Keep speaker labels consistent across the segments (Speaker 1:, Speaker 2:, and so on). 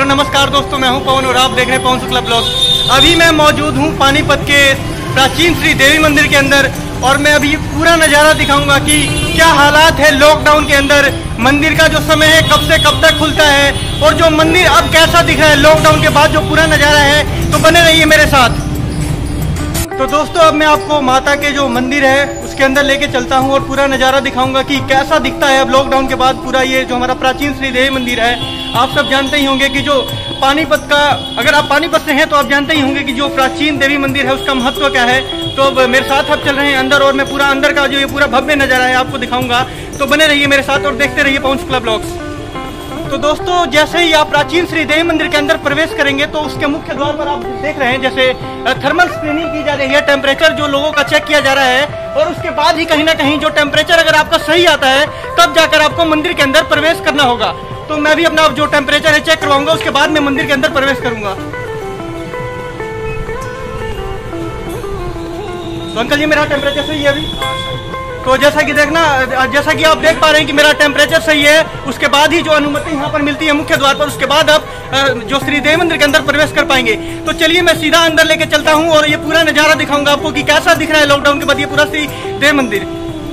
Speaker 1: नमस्कार दोस्तों, मैं हूं पवन और आप देख रहे हैं पवन शुक्ला ब्लॉग। अभी मैं मौजूद हूं पानीपत के प्राचीन श्री देवी मंदिर के अंदर और मैं अभी पूरा नज़ारा दिखाऊंगा कि क्या हालात है लॉकडाउन के अंदर। मंदिर का जो समय है कब से कब तक खुलता है और जो मंदिर अब कैसा दिख रहा है लॉकडाउन के बाद, जो पूरा नज़ारा है। तो बने रहिए मेरे साथ। तो दोस्तों अब मैं आपको माता के जो मंदिर है उसके अंदर लेके चलता हूं और पूरा नज़ारा दिखाऊंगा कि कैसा दिखता है अब लॉकडाउन के बाद पूरा ये जो हमारा प्राचीन श्री देवी मंदिर है। आप सब जानते ही होंगे कि जो पानीपत का, अगर आप पानीपत से हैं तो आप जानते ही होंगे कि जो प्राचीन देवी मंदिर है उसका महत्व क्या है। तो अब मेरे साथ आप चल रहे हैं अंदर और मैं पूरा अंदर का जो ये पूरा भव्य नज़ारा है आपको दिखाऊंगा। तो बने रहिए मेरे साथ और देखते रहिए पवन शुक्ला ब्लॉग्स। तो दोस्तों जैसे ही आप प्राचीन श्री देवी मंदिर के अंदर प्रवेश करेंगे तो उसके मुख्य द्वार पर आप देख रहे हैं जैसे थर्मल स्क्रीनिंग की जा रही है, टेम्परेचर जो लोगों का चेक किया जा रहा है और उसके बाद ही कहीं ना कहीं जो टेम्परेचर अगर आपका सही आता है तब जाकर आपको मंदिर के अंदर प्रवेश करना होगा। तो मैं भी अपना जो टेम्परेचर है चेक करवाऊंगा, उसके बाद मैं मंदिर के अंदर प्रवेश करूंगा। तो अंकल जी मेरा टेम्परेचर सही है अभी? तो जैसा कि जैसा कि आप देख पा रहे हैं कि मेरा टेम्परेचर सही है, उसके बाद ही जो अनुमति यहाँ पर मिलती है मुख्य द्वार पर, उसके बाद आप जो श्री देवी मंदिर के अंदर प्रवेश कर पाएंगे। तो चलिए मैं सीधा अंदर लेके चलता हूँ और ये पूरा नज़ारा दिखाऊंगा आपको कि कैसा दिख रहा है लॉकडाउन के बाद ये पूरा श्री देवी मंदिर।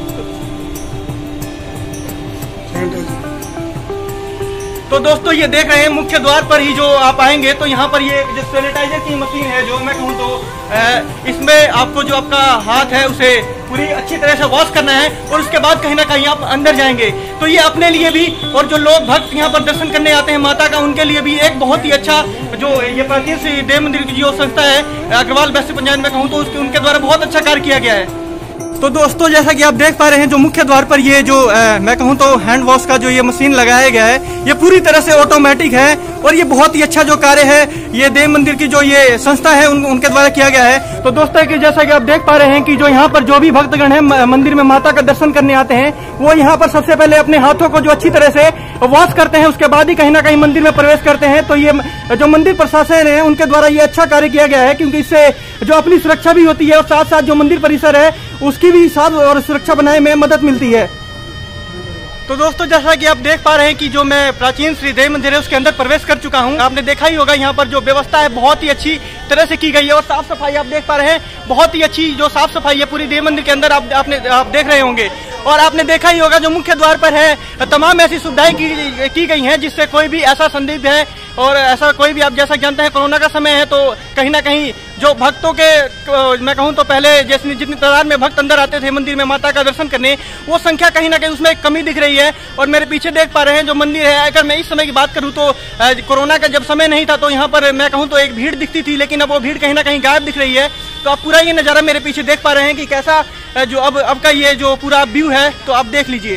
Speaker 1: तो दोस्तों ये देख रहे हैं मुख्य द्वार पर ही जो आप आएंगे तो यहाँ पर ये जो सैनिटाइजर की मशीन है, जो मैं कहूँ तो इसमें आपको जो आपका हाथ है उसे पूरी अच्छी तरह से वॉश करना है और उसके बाद कहीं ना कहीं आप अंदर जाएंगे। तो ये अपने लिए भी और जो लोग भक्त यहाँ पर दर्शन करने आते हैं माता का, उनके लिए भी एक बहुत ही अच्छा जो ये प्राचीन श्री देवी मंदिर की जो संस्था है अग्रवाल वैश्य पंचायत में कहूँ तो उनके द्वारा बहुत अच्छा कार्य किया गया है। तो दोस्तों जैसा कि आप देख पा रहे हैं जो मुख्य द्वार पर ये जो मैं कहूँ तो हैंड वॉश का जो ये मशीन लगाया गया है, ये पूरी तरह से ऑटोमेटिक है और ये बहुत ही अच्छा जो कार्य है ये देव मंदिर की जो ये संस्था है उनके द्वारा किया गया है। तो दोस्तों कि जैसा कि आप देख पा रहे हैं कि जो यहाँ पर जो भी भक्तगण है मंदिर में माता का दर्शन करने आते हैं वो यहाँ पर सबसे पहले अपने हाथों को जो अच्छी तरह से वॉश करते हैं, उसके बाद ही कहीं ना कहीं मंदिर में प्रवेश करते हैं। तो ये जो मंदिर प्रशासन है उनके द्वारा ये अच्छा कार्य किया गया है, क्योंकि इससे जो अपनी सुरक्षा भी होती है और साथ साथ जो मंदिर परिसर है उसकी भी साफ और सुरक्षा बनाने में मदद मिलती है। तो दोस्तों जैसा कि आप देख पा रहे हैं कि जो मैं प्राचीन श्री देवी मंदिर है उसके अंदर प्रवेश कर चुका हूं। आपने देखा ही होगा यहाँ पर जो व्यवस्था है बहुत ही अच्छी तरह से की गई है और साफ सफाई आप देख पा रहे हैं, बहुत ही अच्छी जो साफ सफाई है पूरी देवी मंदिर के अंदर आप देख रहे होंगे। और आपने देखा ही होगा जो मुख्य द्वार पर है तमाम ऐसी सुविधाएं की गई हैं जिससे कोई भी ऐसा संदिग्ध है और ऐसा कोई भी, आप जैसा जानते हैं कोरोना का समय है तो कहीं ना कहीं जो भक्तों के मैं कहूँ तो पहले जितनी तादाद में भक्त अंदर आते थे मंदिर में माता का दर्शन करने, वो संख्या कहीं ना कहीं उसमें कमी दिख रही है। और मेरे पीछे देख पा रहे हैं जो मंदिर है, अगर मैं इस समय की बात करूँ तो कोरोना का जब समय नहीं था तो यहाँ पर मैं कहूँ तो एक भीड़ दिखती थी, लेकिन अब वो भीड़ कहीं ना कहीं गायब दिख रही है। तो आप पूरा ये नज़ारा मेरे पीछे देख पा रहे हैं कि कैसा जो अब का ये जो पूरा व्यू है तो आप देख लीजिए।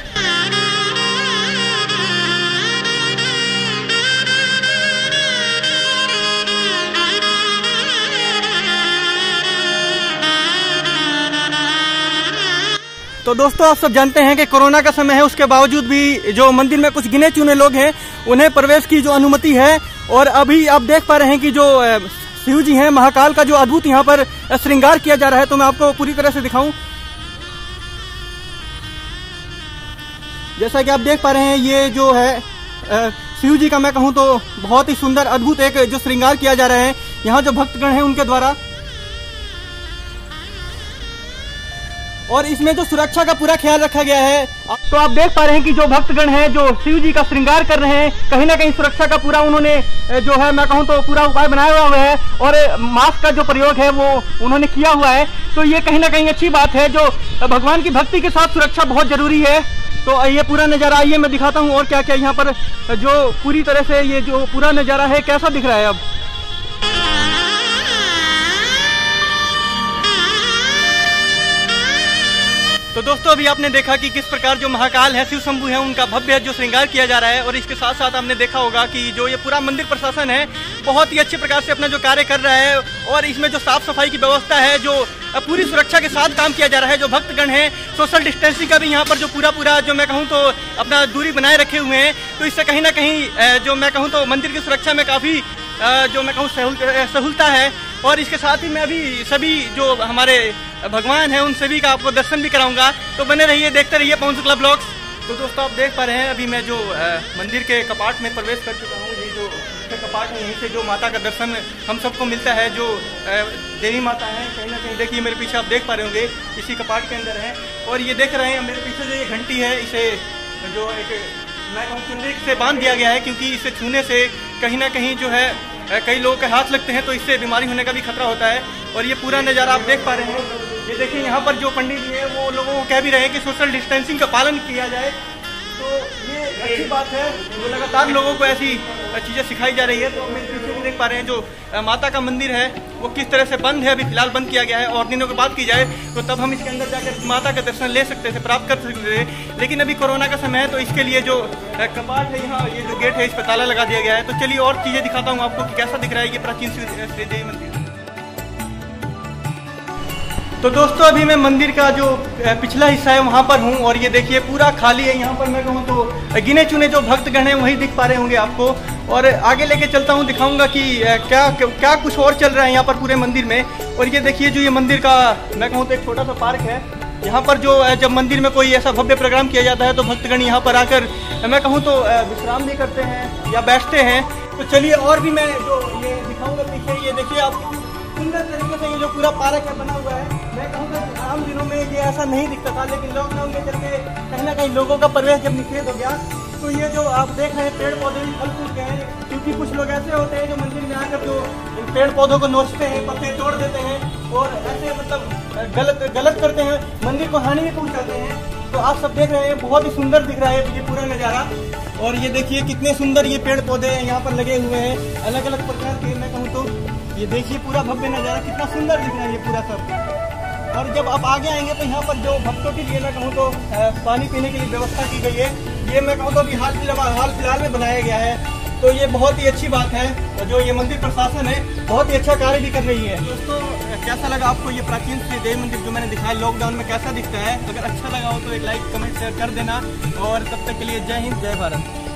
Speaker 1: तो दोस्तों आप सब जानते हैं कि कोरोना का समय है, उसके बावजूद भी जो मंदिर में कुछ गिने चुने लोग हैं उन्हें प्रवेश की जो अनुमति है। और अभी आप देख पा रहे हैं कि जो शिव जी हैं, महाकाल का जो अद्भुत यहाँ पर श्रृंगार किया जा रहा है। तो मैं आपको पूरी तरह से दिखाऊं, जैसा कि आप देख पा रहे हैं ये जो है शिव जी का मैं कहूँ तो बहुत ही सुंदर अद्भुत एक जो श्रृंगार किया जा रहा है यहाँ जो भक्तगण हैं उनके द्वारा। और इसमें जो सुरक्षा का पूरा ख्याल रखा गया है। तो आप देख पा रहे हैं कि जो भक्तगण हैं जो शिव जी का श्रृंगार कर रहे हैं, कहीं ना कहीं सुरक्षा का पूरा उन्होंने जो है मैं कहूँ तो पूरा उपाय बनाया हुआ है और मास्क का जो प्रयोग है वो उन्होंने किया हुआ है। तो ये कहीं ना कहीं अच्छी बात है, जो भगवान की भक्ति के साथ सुरक्षा बहुत जरूरी है। तो ये पूरा नज़ारा आइए मैं दिखाता हूँ और क्या क्या यहाँ पर जो पूरी तरह से ये जो पूरा नज़ारा है कैसा दिख रहा है अब। तो दोस्तों अभी आपने देखा कि किस प्रकार जो महाकाल है, शिव शंभू है, उनका भव्य जो श्रृंगार किया जा रहा है। और इसके साथ साथ आपने देखा होगा कि जो ये पूरा मंदिर प्रशासन है बहुत ही अच्छे प्रकार से अपना जो कार्य कर रहा है और इसमें जो साफ सफाई की व्यवस्था है जो पूरी सुरक्षा के साथ काम किया जा रहा है। जो भक्तगण हैं सोशल डिस्टेंसिंग का भी यहाँ पर जो पूरा जो मैं कहूँ तो अपना दूरी बनाए रखे हुए हैं। तो इससे कहीं ना कहीं जो मैं कहूँ तो मंदिर की सुरक्षा में काफ़ी जो मैं कहूँ सहूलता है। और इसके साथ ही मैं अभी सभी जो हमारे भगवान हैं उन सभी का आपको दर्शन भी कराऊंगा। तो बने रहिए, देखते रहिए पवन शुक्ला ब्लॉग्स। तो दोस्तों आप देख पा रहे हैं अभी मैं जो मंदिर के कपाट में प्रवेश कर चुका हूँ। ये जो कपाट है, यहीं से जो माता का दर्शन हम सबको मिलता है, जो देवी माता है कहीं ना कहीं देखिए मेरे पीछे आप देख पा रहे होंगे, इसी कपाट के अंदर है। और ये देख रहे हैं मेरे पीछे जो ये घंटी है, इसे जो एक मैं कहूँ चुनरी से बांध दिया गया है, क्योंकि इसे छूने से कहीं ना कहीं जो है कई लोगों के हाथ लगते हैं तो इससे बीमारी होने का भी खतरा होता है। और ये पूरा नज़ारा आप देख पा रहे हैं। ये देखिए यहाँ पर जो पंडित जी है वो लोगों को कह भी रहे हैं कि सोशल डिस्टेंसिंग का पालन किया जाए, तो ये अच्छी बात है। तो लगातार लोगों को ऐसी चीज़ें सिखाई जा रही है। तो मेरे पीछे भी देख पा रहे हैं जो माता का मंदिर है वो किस तरह से बंद है, अभी फिलहाल बंद किया गया है। और दिनों की बात की जाए तो तब हम इसके अंदर जाकर माता का दर्शन ले सकते थे, प्राप्त कर सकते थे, लेकिन अभी कोरोना का समय है तो इसके लिए जो कपाट है यहाँ, ये जो गेट है, इस पर ताला लगा दिया गया है। तो चलिए और चीज़ें दिखाता हूँ आपको कि कैसा दिख रहा है ये प्राचीन श्री देवी मंदिर। तो दोस्तों अभी मैं मंदिर का जो पिछला हिस्सा है वहाँ पर हूँ और ये देखिए पूरा खाली है। यहाँ पर मैं कहूँ तो गिने चुने जो भक्तगण हैं वही दिख पा रहे होंगे आपको। और आगे लेके चलता हूँ, दिखाऊंगा कि क्या कुछ और चल रहा है यहाँ पर पूरे मंदिर में। और ये देखिए जो ये मंदिर का मैं कहूँ तो एक छोटा सा पार्क है। यहाँ पर जो जब मंदिर में कोई ऐसा भव्य प्रोग्राम किया जाता है तो भक्तगण यहाँ पर आकर मैं कहूँ तो विश्राम भी करते हैं या बैठते हैं। तो चलिए और भी मैं जो ये दिखाऊँगा पीछे, ये देखिए आप सुंदर तरीके से ये जो पूरा पार्क है बना हुआ है। मैं कहूँगा आम दिनों में ये ऐसा नहीं दिखता था, लेकिन लॉकडाउन के चलते कहीं ना कहीं लोगों का प्रवेश जब निषेध हो गया तो ये जो आप देख रहे हैं पेड़ पौधे भी फल फूल गए हैं। क्योंकि कुछ लोग ऐसे होते हैं जो मंदिर में आकर जो इन पेड़ पौधों को नोचते हैं, पत्ते तोड़ देते हैं और ऐसे मतलब गलत करते हैं, मंदिर को हानि भी पहुँचाते हैं। तो आप सब देख रहे हैं बहुत ही सुंदर दिख रहा है ये पूरा नज़ारा। और ये देखिए कितने सुंदर ये पेड़ पौधे यहाँ पर लगे हुए हैं अलग अलग प्रकार के। मैं कहूँ तो ये देखिए पूरा भव्य नज़ारा कितना सुंदर दिख रहा है ये पूरा सब। और जब आप आगे आएंगे तो यहाँ पर जो भक्तों के लिए मैं कहूँ तो पानी पीने के लिए व्यवस्था की गई है। ये मैं कहूँ तो अभी हाल फिलहाल में बनाया गया है, तो ये बहुत ही अच्छी बात है। और जो ये मंदिर प्रशासन है बहुत ही अच्छा कार्य भी कर रही है। दोस्तों कैसा लगा आपको ये प्राचीन श्री देवी मंदिर जो मैंने दिखाया लॉकडाउन में कैसा दिखता है? अगर अच्छा लगा हो तो एक लाइक कमेंट शेयर कर देना। और तब तक के लिए जय हिंद जय भारत।